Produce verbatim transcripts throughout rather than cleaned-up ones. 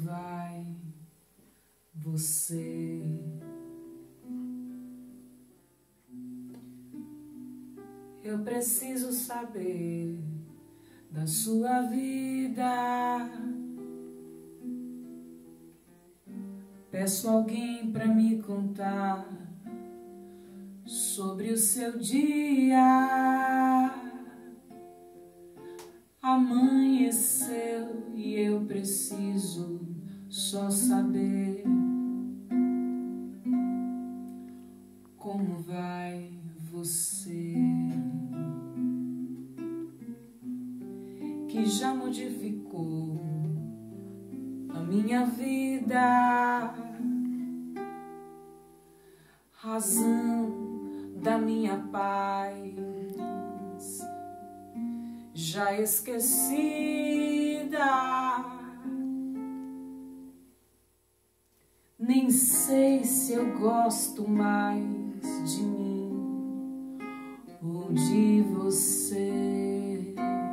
vai você? Eu preciso saber da sua vida. Peço alguém pra me contar sobre o seu dia. Amanheceu e eu preciso só saber como vai você, que já modificou a minha vida, razão da minha paz já esquecida. Nem sei se eu gosto mais de mim ou de você.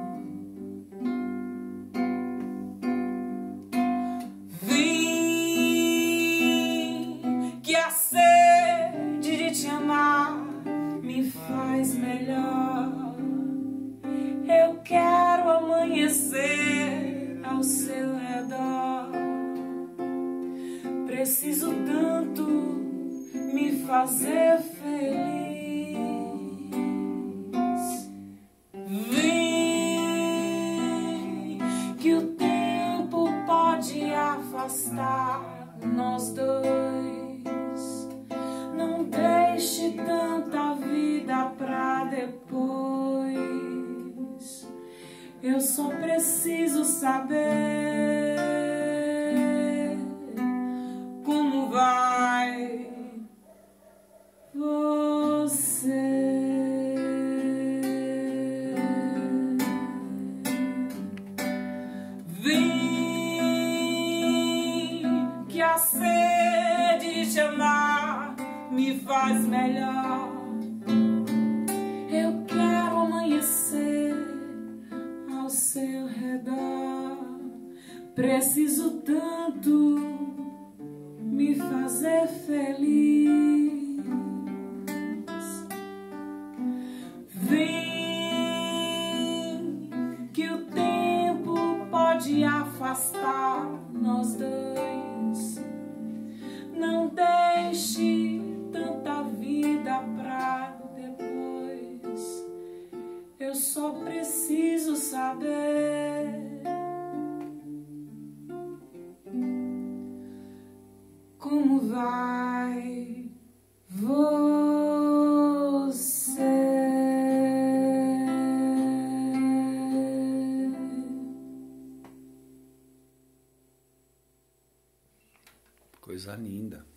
Vim que a sede de te amar me faz melhor. Eu quero amanhecer ao seu redor. Preciso tanto me fazer feliz. Vem que o tempo pode afastar nós dois. Não deixe tanta vida pra depois. Eu só preciso saber como vai você. Vem que a sede de te amar me faz melhor. Eu quero amanhecer ao seu redor. Preciso tanto me fazer feliz. Vem que o tempo pode afastar nós dois. Não deixe tanta vida pra depois. Eu só preciso saber como vai você. Coisa linda.